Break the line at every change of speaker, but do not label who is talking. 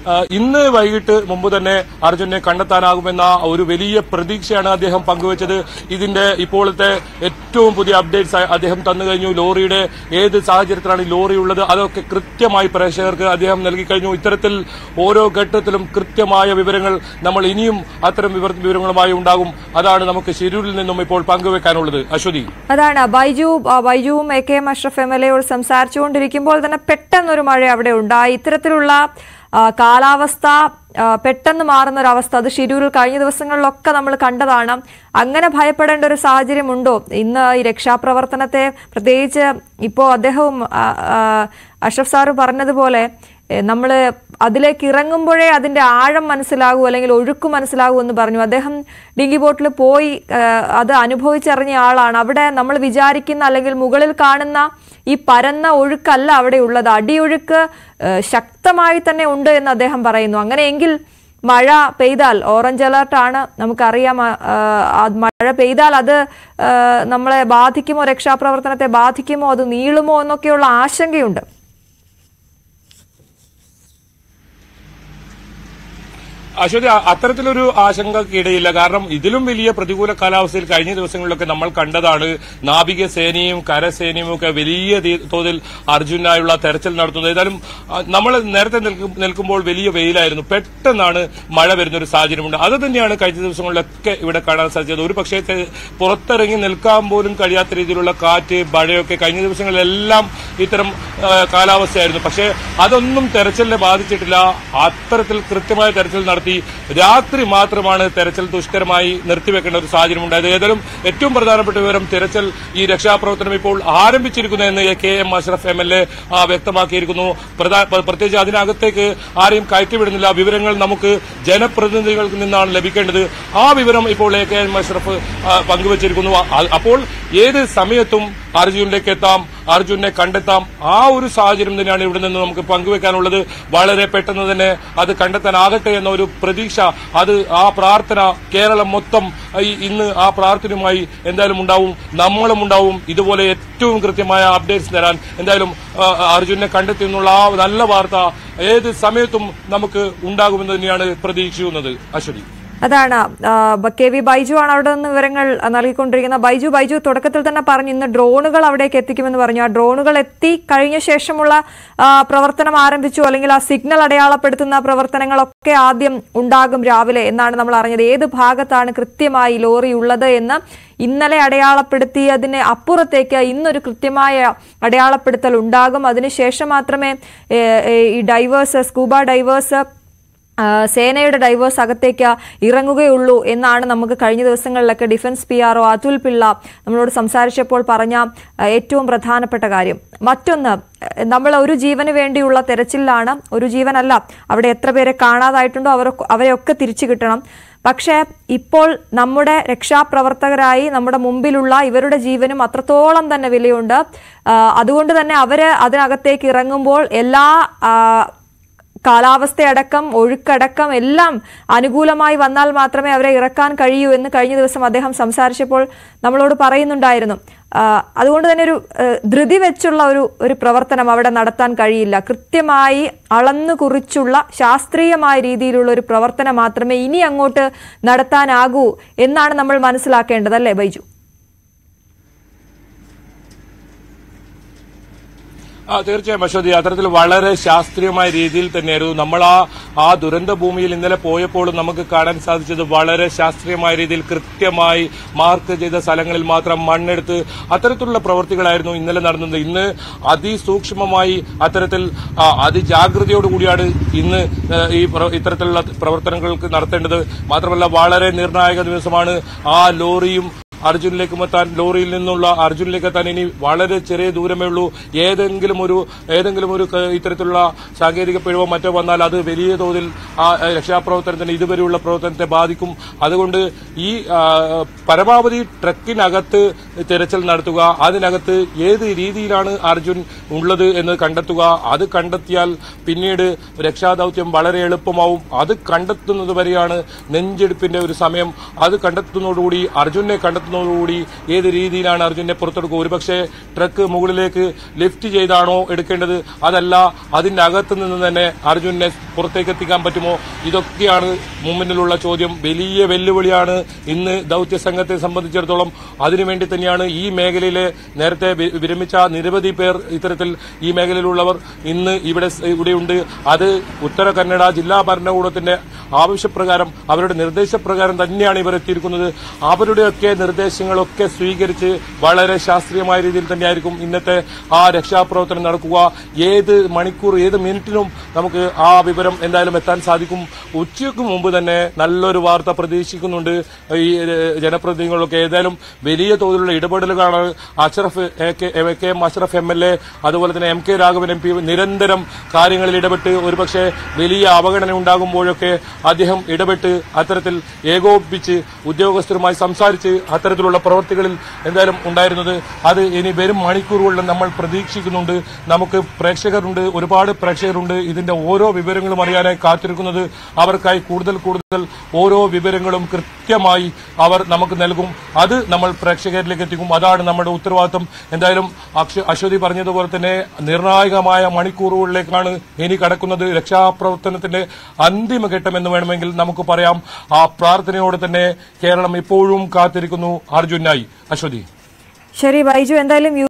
ഇന്ന് വൈകിട്ട് മുമ്പ് തന്നെ അർജുനെ കണ്ടെത്താനാകുമെന്ന ഒരു വലിയ പ്രതീക്ഷയാണ് അദ്ദേഹം പങ്കുവച്ചത്. ഇതിന്റെ ഇപ്പോഴത്തെ ഏറ്റവും പുതിയ അപ്ഡേറ്റ്സ് അദ്ദേഹം തന്നു കഴിഞ്ഞു. ലോറിയുടെ ഏത് സാഹചര്യത്തിലാണ് ഈ ലോറി ഉള്ളത് അതൊക്കെ കൃത്യമായി പ്രേക്ഷകർക്ക് അദ്ദേഹം നൽകി കഴിഞ്ഞു. ഇത്തരത്തിൽ ഓരോ ഘട്ടത്തിലും കൃത്യമായ വിവരങ്ങൾ നമ്മൾ ഇനിയും അത്തരം വിവരങ്ങളുമായി ഉണ്ടാകും. അതാണ് നമുക്ക് ശിരൂരിൽ നിന്നും ഇപ്പോൾ പങ്കുവെക്കാനുള്ളത്. അശ്വതി,
അതാണ് ബൈജുവും AK അഷ്റഫ് MLA യോട് സംസാരിച്ചുകൊണ്ടിരിക്കുമ്പോൾ തന്നെ പെട്ടെന്നൊരു മഴ അവിടെ ഉണ്ടായി. ഇത്തരത്തിലുള്ള കാലാവസ്ഥ പെട്ടെന്ന് മാറുന്ന ഒരു അവസ്ഥ അത് ശിരൂരിൽ കഴിഞ്ഞ ദിവസങ്ങളിലൊക്കെ നമ്മൾ കണ്ടതാണ്. അങ്ങനെ ഭയപ്പെടേണ്ട ഒരു സാഹചര്യമുണ്ടോ ഇന്ന് ഈ രക്ഷാപ്രവർത്തനത്തെ? പ്രത്യേകിച്ച് ഇപ്പോൾ അദ്ദേഹവും അഷ്റഫ് സാറ് പറഞ്ഞതുപോലെ നമ്മൾ അതിലേക്ക് ഇറങ്ങുമ്പോഴേ അതിന്റെ ആഴം മനസ്സിലാകൂ അല്ലെങ്കിൽ ഒഴുക്ക് മനസ്സിലാകൂ എന്ന് പറഞ്ഞു. അദ്ദേഹം ഡിങ്കി ബോട്ടിൽ പോയി അത് അനുഭവിച്ചറിഞ്ഞ ആളാണ്. അവിടെ നമ്മൾ വിചാരിക്കുന്ന അല്ലെങ്കിൽ മുകളിൽ കാണുന്ന ഈ പരന്ന ഒഴുക്കല്ല അവിടെ ഉള്ളത്. അടിയൊഴുക്ക് ശക്തമായി തന്നെ ഉണ്ട് എന്ന് അദ്ദേഹം പറയുന്നു. അങ്ങനെയെങ്കിൽ മഴ പെയ്താൽ ഓറഞ്ച് അലർട്ടാണ്, നമുക്കറിയാം. മഴ പെയ്താൽ അത് നമ്മളെ ബാധിക്കുമോ, രക്ഷാപ്രവർത്തനത്തെ ബാധിക്കുമോ, അത് നീളുമോ എന്നൊക്കെയുള്ള ആശങ്കയുണ്ട്.
അശ്വതി, അത്തരത്തിലൊരു ആശങ്കയ്ക്കിടയില്ല. കാരണം ഇതിലും വലിയ പ്രതികൂല കാലാവസ്ഥയിൽ കഴിഞ്ഞ ദിവസങ്ങളിലൊക്കെ നമ്മൾ കണ്ടതാണ്. നാവികസേനയും കരസേനയും ഒക്കെ വലിയ തോതിൽ അർജുനായുള്ള തെരച്ചിൽ നടത്തുന്നത്. ഏതായാലും നമ്മൾ നേരത്തെ നിൽക്കുമ്പോൾ വലിയ വെയിലായിരുന്നു, പെട്ടെന്നാണ് മഴ വരുന്നൊരു സാഹചര്യമുണ്ട്. അത് തന്നെയാണ് കഴിഞ്ഞ ദിവസങ്ങളിലൊക്കെ ഇവിടെ കാണാൻ സാധിച്ചത്. ഒരു പക്ഷേ പുറത്തിറങ്ങി നിൽക്കാൻ പോലും കഴിയാത്ത രീതിയിലുള്ള കാറ്റ്, മഴയൊക്കെ കഴിഞ്ഞ ദിവസങ്ങളിലെല്ലാം ഇത്തരം കാലാവസ്ഥയായിരുന്നു. പക്ഷേ അതൊന്നും തെരച്ചിലിനെ ബാധിച്ചിട്ടില്ല. അത്തരത്തിൽ കൃത്യമായ തെരച്ചിൽ നടത്തി രാത്രി മാത്രമാണ് തെരച്ചിൽ ദുഷ്കരമായി നിർത്തിവെക്കേണ്ട ഒരു സാഹചര്യം ഉണ്ടായത്. ഏതായാലും ഏറ്റവും പ്രധാനപ്പെട്ട വിവരം, തെരച്ചിൽ ഈ രക്ഷാപ്രവർത്തനം ഇപ്പോൾ ആരംഭിച്ചിരിക്കുന്നു എന്ന് KM അഷ്റഫ് MLA വ്യക്തമാക്കിയിരിക്കുന്നു. പ്രത്യേകിച്ച് അതിനകത്തേക്ക് ആരെയും കയറ്റിവിടുന്നില്ല. വിവരങ്ങൾ നമുക്ക് ജനപ്രതിനിധികളിൽ നിന്നാണ് ലഭിക്കേണ്ടത്. ആ വിവരം ഇപ്പോൾ KM അഷ്റഫ് പങ്കുവച്ചിരിക്കുന്നു. അപ്പോൾ ഏത് സമയത്തും അർജുനിലേക്ക് എത്താം, അർജുനെ കണ്ടെത്താം. ആ ഒരു സാഹചര്യം തന്നെയാണ് ഇവിടെ നിന്ന് നമുക്ക് പങ്കുവെക്കാനുള്ളത്. വളരെ പെട്ടെന്ന് തന്നെ അത് കണ്ടെത്താനാകട്ടെ എന്ന ഒരു പ്രതീക്ഷ, അത് ആ പ്രാർത്ഥന കേരളം മൊത്തം ഇന്ന് ആ പ്രാർത്ഥനയുമായി എന്തായാലും ഉണ്ടാവും, നമ്മളും ഉണ്ടാവും. ഇതുപോലെ ഏറ്റവും കൃത്യമായ അപ്ഡേറ്റ്സ് തരാൻ എന്തായാലും അർജുനെ കണ്ടെത്തി എന്നുള്ള ആ നല്ല വാർത്ത ഏത് സമയത്തും നമുക്ക് ഉണ്ടാകുമെന്ന് തന്നെയാണ് പ്രതീക്ഷിക്കുന്നത്. അശ്വതി,
അതാണ് KV ബൈജു ആണ് അവിടെ നിന്ന് വിവരങ്ങൾ നൽകിക്കൊണ്ടിരിക്കുന്നത്. ബൈജു തുടക്കത്തിൽ തന്നെ പറഞ്ഞു ഇന്ന് ഡ്രോണുകൾ അവിടേക്ക് എത്തിക്കുമെന്ന് പറഞ്ഞു. ആ ഡ്രോണുകൾ എത്തി കഴിഞ്ഞ ശേഷമുള്ള പ്രവർത്തനം ആരംഭിച്ചു, അല്ലെങ്കിൽ ആ സിഗ്നൽ അടയാളപ്പെടുത്തുന്ന പ്രവർത്തനങ്ങളൊക്കെ ആദ്യം ഉണ്ടാകും രാവിലെ എന്നാണ് നമ്മൾ അറിഞ്ഞത്. ഏത് ഭാഗത്താണ് കൃത്യമായി ലോറി ഉള്ളത് എന്ന് ഇന്നലെ അടയാളപ്പെടുത്തിയതിന് അപ്പുറത്തേക്ക് ഇന്നൊരു കൃത്യമായ അടയാളപ്പെടുത്തൽ ഉണ്ടാകും. അതിനുശേഷം മാത്രമേ ഈ ഡൈവേഴ്സ്, സ്കൂബ ഡൈവേഴ്സ്, സേനയുടെ ഡൈവേഴ്സ് അകത്തേക്ക് ഇറങ്ങുകയുള്ളൂ എന്നാണ് നമുക്ക് കഴിഞ്ഞ ദിവസങ്ങളിലൊക്കെ ഡിഫൻസ് PRO അതുൽ പിള്ള നമ്മളോട് സംസാരിച്ചപ്പോൾ പറഞ്ഞ ഏറ്റവും പ്രധാനപ്പെട്ട കാര്യം. മറ്റൊന്ന്, നമ്മൾ ഒരു ജീവന് വേണ്ടിയുള്ള തെരച്ചിലാണ്, ഒരു ജീവനല്ല. അവിടെ എത്ര പേരെ കാണാതായിട്ടുണ്ടോ അവരെയൊക്കെ തിരിച്ചു കിട്ടണം. പക്ഷേ ഇപ്പോൾ നമ്മുടെ രക്ഷാപ്രവർത്തകരായി നമ്മുടെ മുമ്പിലുള്ള ഇവരുടെ ജീവനും അത്രത്തോളം തന്നെ വിലയുണ്ട്. അതുകൊണ്ട് തന്നെ അവര് അതിനകത്തേക്ക് ഇറങ്ങുമ്പോൾ എല്ലാ കാലാവസ്ഥയടക്കം ഒഴുക്കടക്കം എല്ലാം അനുകൂലമായി വന്നാൽ മാത്രമേ അവരെ ഇറക്കാൻ കഴിയൂ എന്ന് കഴിഞ്ഞ ദിവസം അദ്ദേഹം സംസാരിച്ചപ്പോൾ നമ്മളോട് പറയുന്നുണ്ടായിരുന്നു. അതുകൊണ്ട് തന്നെ ഒരു ധൃതി വെച്ചുള്ള ഒരു പ്രവർത്തനം അവിടെ നടത്താൻ കഴിയില്ല. കൃത്യമായി അളന്നു കുറിച്ചുള്ള ശാസ്ത്രീയമായ രീതിയിലുള്ള ഒരു പ്രവർത്തനം മാത്രമേ ഇനി അങ്ങോട്ട് നടത്താനാകൂ എന്നാണ് നമ്മൾ മനസ്സിലാക്കേണ്ടത്, അല്ലേ ബൈജു?
തീർച്ചയായും അശ്വതി, അത്തരത്തിൽ വളരെ ശാസ്ത്രീയമായ രീതിയിൽ തന്നെയായിരുന്നു നമ്മൾ ആ ദുരന്ത ഭൂമിയിൽ ഇന്നലെ പോയപ്പോഴും നമുക്ക് കാണാൻ സാധിച്ചത്. വളരെ ശാസ്ത്രീയമായ രീതിയിൽ കൃത്യമായി മാർക്ക് ചെയ്ത സ്ഥലങ്ങളിൽ മാത്രം മണ്ണെടുത്ത് അത്തരത്തിലുള്ള പ്രവൃത്തികളായിരുന്നു ഇന്നലെ നടന്നത്. ഇന്ന് അതിസൂക്ഷ്മമായി അത്തരത്തിൽ അതിജാഗ്രതയോടുകൂടിയാണ് ഇന്ന് ഈ ഇത്തരത്തിലുള്ള പ്രവർത്തനങ്ങൾക്ക് നടത്തേണ്ടത്. മാത്രമല്ല വളരെ നിർണായക ദിവസമാണ്. ആ ലോറിയും അർജുനിലേക്ക് എത്താൻ, ലോറിയിൽ നിന്നുള്ള അർജുനിലേക്ക് എത്താൻ ഇനി വളരെ ചെറിയ ദൂരമേ ഉള്ളൂ. ഏതെങ്കിലും ഒരു ഇത്തരത്തിലുള്ള സാങ്കേതിക പിഴവോ മറ്റോ വന്നാൽ അത് വലിയ തോതിൽ ആ രക്ഷാപ്രവർത്തനത്തിന് ഇതുവരെയുള്ള പ്രവർത്തനത്തെ ബാധിക്കും. അതുകൊണ്ട് ഈ പരമാവധി ട്രക്കിനകത്ത് തിരച്ചിൽ നടത്തുക, അതിനകത്ത് ഏത് രീതിയിലാണ് അർജുൻ ഉള്ളത് എന്ന് കണ്ടെത്തുക. അത് കണ്ടെത്തിയാൽ പിന്നീട് രക്ഷാദൌത്യം വളരെ എളുപ്പമാവും. അത് കണ്ടെത്തുന്നത് വരെയാണ് നെഞ്ചെടുപ്പിന്റെ ഒരു സമയം. അത് കണ്ടെത്തുന്നതോടുകൂടി, അർജുനെ കണ്ടെത്തുന്ന എത്തുന്നതോടുകൂടി ഏത് രീതിയിലാണ് അർജുനെ പുറത്തെടുക്കുക. ഒരുപക്ഷെ ട്രക്ക് മുകളിലേക്ക് ലിഫ്റ്റ് ചെയ്താണോ എടുക്കേണ്ടത്, അതല്ല അതിന്റെ അകത്ത് നിന്ന് തന്നെ അർജുനെ പുറത്തേക്ക് എത്തിക്കാൻ പറ്റുമോ? ഇതൊക്കെയാണ് മുമ്പിലുള്ള ചോദ്യം. വലിയ വെല്ലുവിളിയാണ് ഇന്ന് ദൌത്യ സംഘത്തെ സംബന്ധിച്ചിടത്തോളം. അതിനുവേണ്ടി തന്നെയാണ് ഈ മേഖലയിലെ നേരത്തെ വിരമിച്ച നിരവധി പേർ ഇത്തരത്തിൽ ഈ മേഖലയിലുള്ളവർ ഇന്ന് ഇവിടെയുണ്ട്. അത് ഉത്തര കന്നഡ ജില്ലാ ഭരണകൂടത്തിന്റെ ആവശ്യപ്രകാരം അവരുടെ നിർദ്ദേശപ്രകാരം തന്നെയാണ് ഇവർ എത്തിയിരിക്കുന്നത്. അവരുടെയൊക്കെ നിർദ്ദേശങ്ങളൊക്കെ സ്വീകരിച്ച് വളരെ ശാസ്ത്രീയമായ രീതിയിൽ തന്നെയായിരിക്കും ഇന്നത്തെ ആ രക്ഷാപ്രവർത്തനം നടക്കുക. ഏത് മണിക്കൂർ ഏത് മിനിറ്റിനും നമുക്ക് ആ വിവരം എന്തായാലും എത്താൻ സാധിക്കും. ഉച്ചയ്ക്ക് മുമ്പ് തന്നെ നല്ലൊരു വാർത്ത പ്രതീക്ഷിക്കുന്നുണ്ട് ഈ ജനപ്രതിനിധികളൊക്കെ. ഏതായാലും വലിയ തോതിലുള്ള ഇടപെടലുകളാണ് അഷ്റഫ് MLA അതുപോലെ തന്നെ MK രാഘവൻ MP നിരന്തരം കാര്യങ്ങളിൽ ഇടപെട്ട് ഒരുപക്ഷെ വലിയ അവഗണന ഉണ്ടാകുമ്പോഴൊക്കെ അദ്ദേഹം ഇടപെട്ട് അത്തരത്തിൽ ഏകോപിപ്പിച്ച് ഉദ്യോഗസ്ഥരുമായി സംസാരിച്ച് അത്തരത്തിലുള്ള പ്രവൃത്തികളിൽ എന്തായാലും ഉണ്ടായിരുന്നത്. അത് ഇനി വരും മണിക്കൂറുകളിൽ നമ്മൾ പ്രതീക്ഷിക്കുന്നുണ്ട്. നമുക്ക് പ്രേക്ഷകരുണ്ട്, ഒരുപാട് പ്രേക്ഷകരുണ്ട് ഇതിന്റെ ഓരോ വിവരങ്ങളും അറിയാനായി കാത്തിരിക്കുന്നത്. അവർക്കായി കൂടുതൽ ഓരോ വിവരങ്ങളും കൃത്യമായി അവർ നമുക്ക് നൽകും. അത് നമ്മൾ പ്രേക്ഷകരിലേക്ക് എത്തിക്കും. അതാണ് നമ്മുടെ ഉത്തരവാദിത്വം. എന്തായാലും അശ്വതി പറഞ്ഞതുപോലെ തന്നെ നിർണായകമായ മണിക്കൂറുകളിലേക്കാണ് ഇനി കടക്കുന്നത്. രക്ഷാപ്രവർത്തനത്തിന്റെ അന്തിമഘട്ടം എന്ന് വേണമെങ്കിൽ നമുക്ക് പറയാം. ആ പ്രാർത്ഥനയോടെ തന്നെ കേരളം ഇപ്പോഴും കാത്തിരിക്കുന്നു അർജുനായി. അശ്വതി.
ശരി ബൈജു, എന്തായാലും